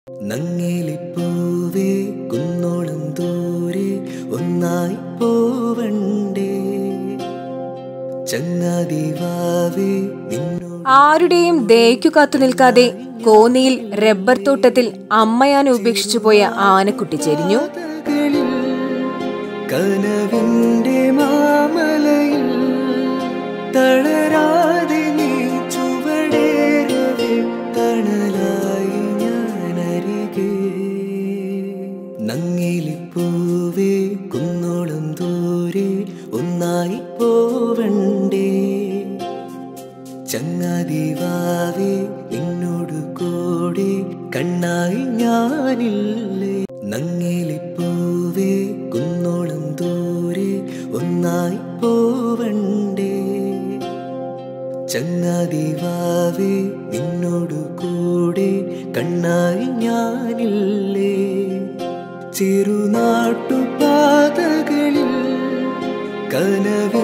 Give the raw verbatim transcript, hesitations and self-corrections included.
നങ്ങേലിപ്പൂവേ കുന്നോളം ദൂരെ ഒന്നായി പോവണ്ടേ ചങ്ങാതിവാവേ. ആരുടെയും ദയക്കു കാത്തു നിൽക്കാതെ കോന്നിയിൽ റബ്ബർ തോട്ടത്തിൽ അമ്മയാൻ ഉപേക്ഷിച്ചു പോയ ആനക്കുട്ടി ചെരിഞ്ഞു. കനവിന്റെ മാമലയിൽ തളരാതെ നീ ചുവടേറവേ തണലായി ഞാനരികെ. നങ്ങേലിപ്പൂവേ കുന്നോളം ദൂരെ ഒന്നായി പോവണ്ടേ ചങ്ങാതിവാവേ നിന്നോട് കൂടെ കണ്ണായി ഞാനില്ലേ. നങ്ങേലിപ്പൂവേ കുന്നോളം ദൂരെ ഒന്നായി പോവണ്ടേ ചങ്ങാതിവാവേ നിന്നോട് കൂടെ കണ്ണായി ഞാനില്ലേ. ചെറുനാട്ടുപാതകളിൽ കനവി